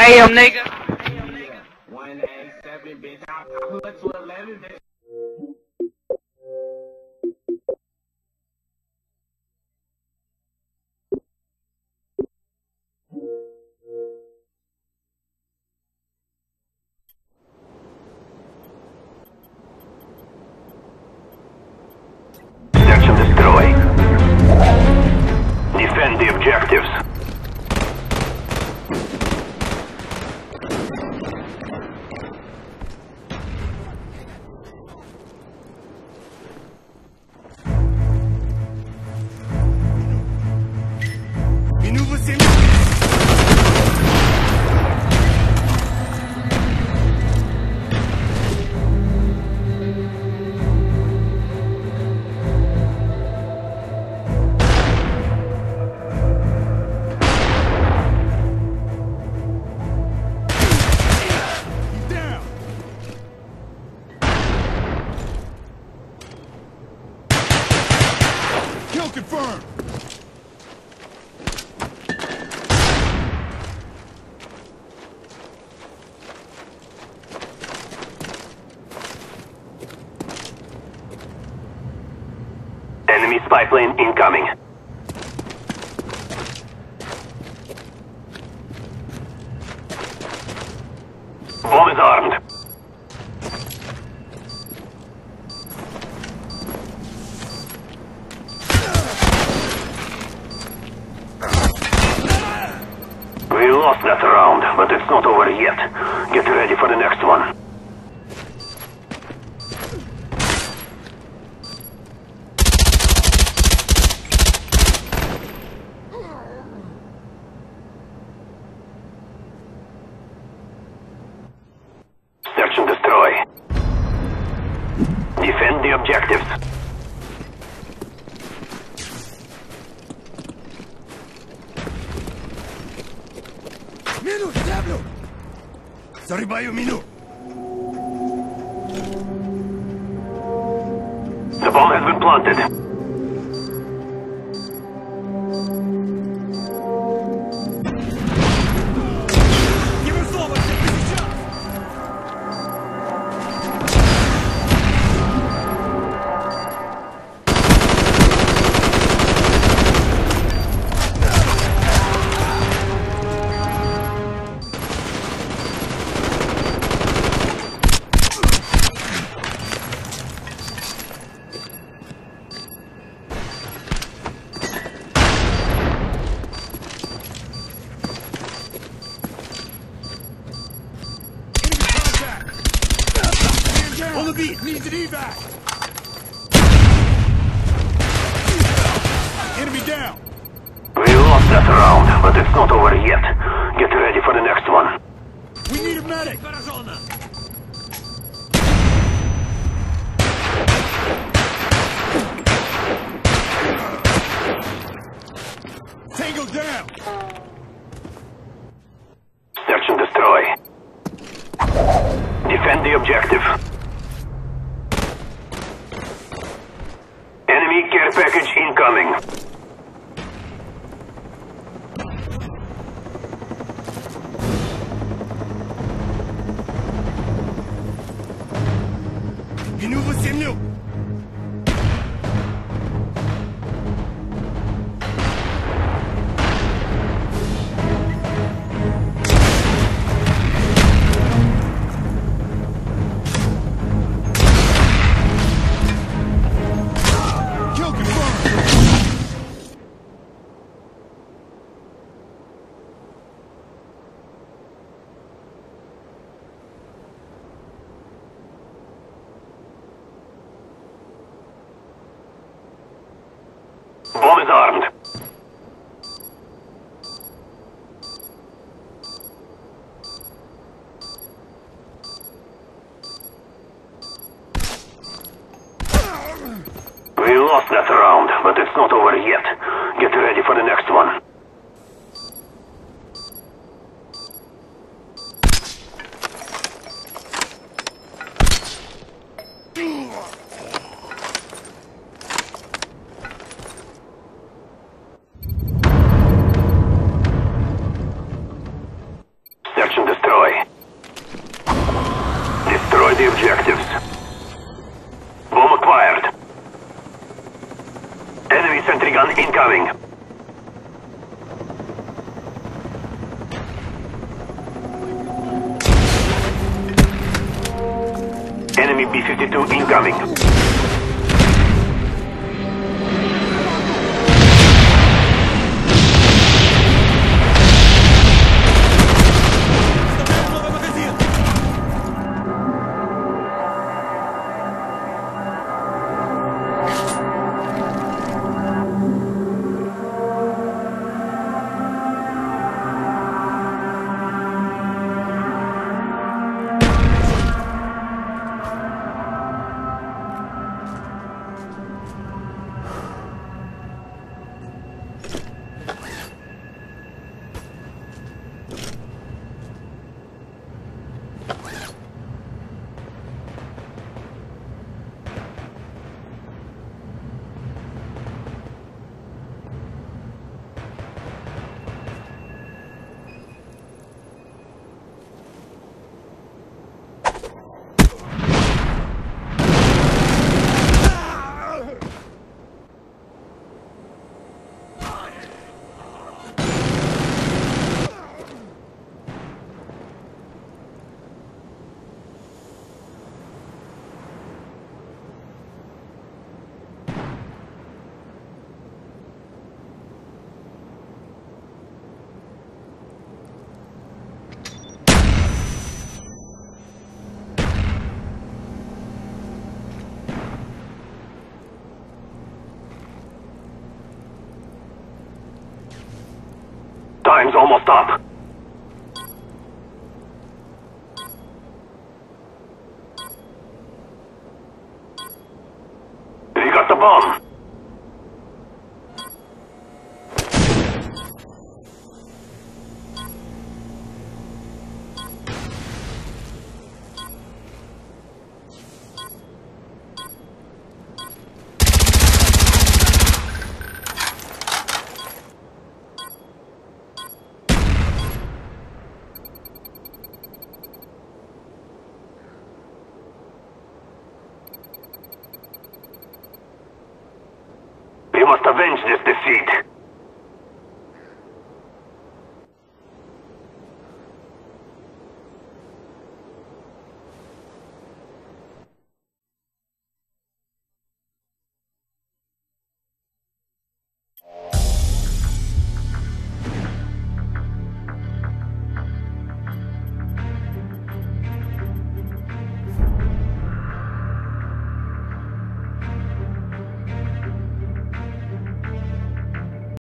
AM, nigga. 187, bitch. I put to 11, bitch. Search and destroy. Defend the objectives. Kill confirmed! Enemy spy plane incoming. Bomb is armed. We lost that round, but it's not over yet. Get ready for the next one. Search and destroy. Defend the objectives. Minu, diablo! Зарибаю мину! The bomb has been planted. On the beat, needs an evac! Enemy down! We lost that round, but it's not over yet. Get ready for the next one. We need a medic! Tango down! Search and destroy. Defend the objective. Enemy care package incoming. Вину в землю! Kill confirmed! Bomb is armed. We lost that round, but it's not over yet. Get ready for the next one. Search and the objectives. Bomb acquired. Enemy sentry gun incoming. Enemy B-52 incoming. Time's almost up. We got the bomb. We must avenge this defeat.